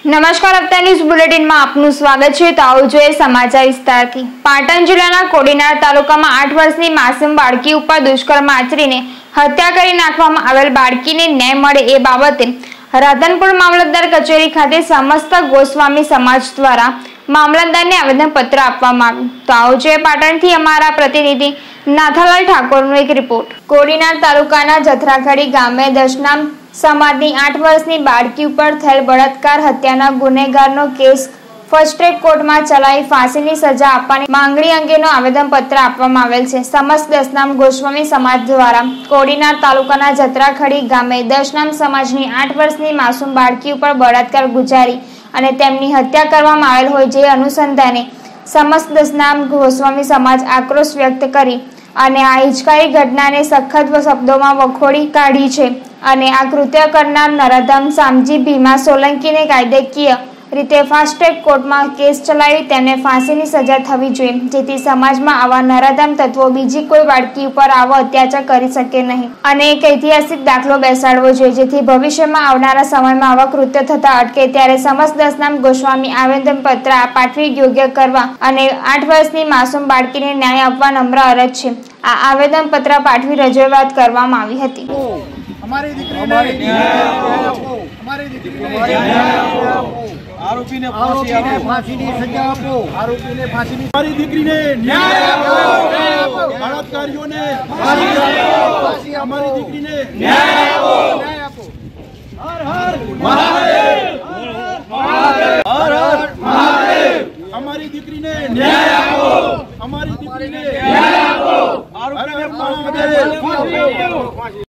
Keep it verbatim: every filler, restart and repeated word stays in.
નમસ્કાર, રફતાર news bulletin માં આપનું સ્વાગત છે। તો આવો જોઈએ સમાચાર વિસ્તારથી। પાટણ જિલ્લાના કોડીનાર તાલુકામાં આઠ વર્ષની માસૂમ બાળકી ઉપર દુષ્કર્મ આચરીને હત્યા કરી નાખવામાં આવેલ બાળકીને ન્યાય મળે એ બાબતે રાધનપુર મામલતદાર કચેરી ખાતે સમસ્ત ગોસ્વામી સમાજ દ્વારા મામલતદારને આવેદનપત્ર આપવામાં આવ્યું। તો આવો જોઈએ પાટણથી અમારા પ્રતિનિધિ નાથાલાલ ઠાકોરનો એક રિપોર્ટ। કોડીનાર તાલુકાના જથરાખડી ગામે દશનામ સમાજની આઠ વર્ષની બાળકી ઉપર થયેલ બળાત્કાર હત્યાના ગુનેગારનો કેસ ફર્સ્ટ ટ્રેક કોર્ટમાં ચલાવી ફાંસીની સજા આપવાની માંગણી અંગેનો આવેદનપત્ર આપવામાં આવેલ છે। સમસ્ત દશનામ ગોસ્વામી સમાજ દ્વારા કોડીનાર તાલુકાના જથરાખડી ગામે દશનામ સમાજની આઠ વર્ષની માસૂમ બાળકી ઉપર બળાત્કાર ગુજારી અને તેમની હત્યા કરવામાં આવેલ હોય જે અનુસંધાને સમસ્ત દશનામ ગોસ્વામી સમાજ આક્રોશ વ્યક્ત કરી અને આ હિચકારી ઘટનાને સખત શબ્દોમાં વખોડી કાઢી છે અને આ કૃત્ય કરનાર નરાધમ સામજી ભીમા સોલંકીને કાયદેકીય રીતે ફાસ્ટ ટ્રેક કોર્ટમાં કેસ ચલાવી તેમને ફાંસીની સજા થવી જોઈએ, જેથી સમાજમાં આવા નરાધમ તત્વો બીજી કોઈ બાળકી ઉપર આવો અત્યાચાર કરી શકે નહીં અને એક ઐતિહાસિક દાખલો બેસાડવો જોઈએ, જેથી ભવિષ્યમાં આવનારા સમયમાં આવા કૃત્ય થતા અટકે। ત્યારે સમસ્ત દશનામ ગોસ્વામી આવેદનપત્ર પાઠવી યોગ્ય કરવા અને આઠ વર્ષની માસૂમ બાળકીને ન્યાય આપવા નમ્ર અરજ છે। આ આવેદનપત્ર પાઠવી રજૂઆત કરવામાં આવી હતી। हमारी दीकरी ने न्याय आपो, हमारी दीकरी ने न्याय आपो, आरोपी ने फांसी की सजा आपो, आरोपी ने फांसी की हमारी दीकरी ने न्याय आपो, बलात्कारियों ने फांसी, हमारी दीकरी ने न्याय आपो, न्याय आपो। हर हर महादेव, हर हर महादेव, हमारी दीकरी ने न्याय आपो, हमारी दीकरी ने न्याय आपो, आरोपी ने फांसी।